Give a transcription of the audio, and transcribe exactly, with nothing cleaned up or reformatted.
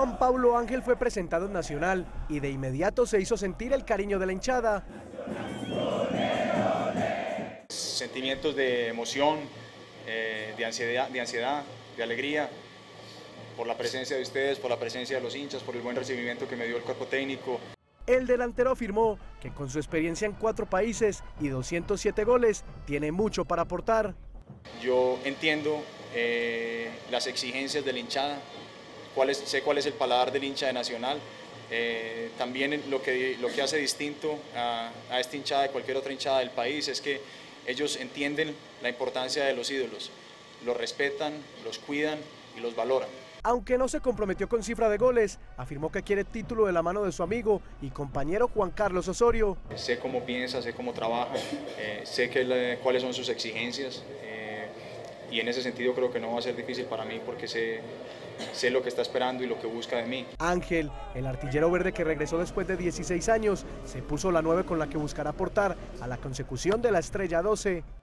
Juan Pablo Ángel fue presentado en Nacional y de inmediato se hizo sentir el cariño de la hinchada. Sentimientos de emoción, eh, de ansiedad, de ansiedad, de alegría, por la presencia de ustedes, por la presencia de los hinchas, por el buen recibimiento que me dio el cuerpo técnico. El delantero afirmó que con su experiencia en cuatro países y doscientos siete goles, tiene mucho para aportar. Yo entiendo eh, las exigencias de la hinchada, cuál es, sé cuál es el paladar del hincha de Nacional, eh, también lo que, lo que hace distinto a, a esta hinchada de cualquier otra hinchada del país es que ellos entienden la importancia de los ídolos, los respetan, los cuidan y los valoran. Aunque no se comprometió con cifra de goles, afirmó que quiere título de la mano de su amigo y compañero Juan Carlos Osorio. Sé cómo piensa, sé cómo trabaja, eh, sé que le, cuáles son sus exigencias eh, y en ese sentido creo que no va a ser difícil para mí porque sé, sé lo que está esperando y lo que busca de mí. Ángel, el artillero verde que regresó después de dieciséis años, se puso la nueve con la que buscará aportar a la consecución de la estrella doce.